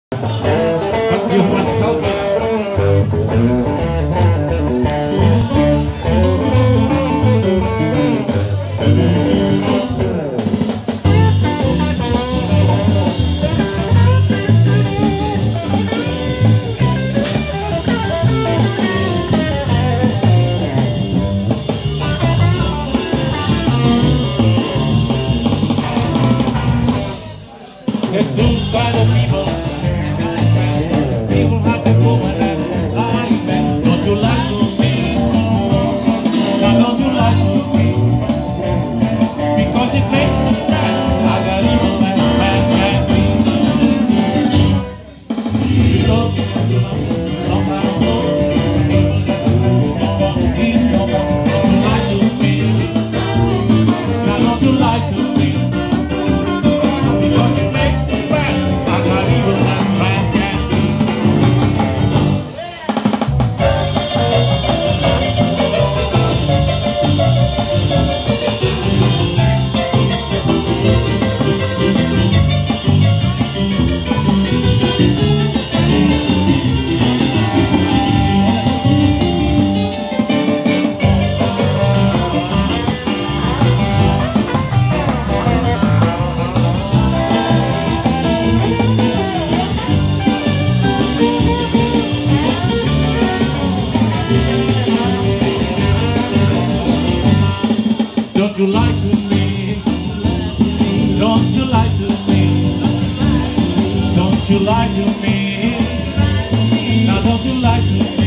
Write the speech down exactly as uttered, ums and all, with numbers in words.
But you must help me. There's two kind of people. People have that woman and I met. Don't you lie to me? Now don't you lie to me? Because it makes me mad. I got evil as man can be. You don't know how to go. You don't you lie to me? Now don't you lie to me? Because it makes me mad. I got evil as man can be. Don't you lie to me? Don't you lie to me? Don't you lie to me? Now don't you lie to me?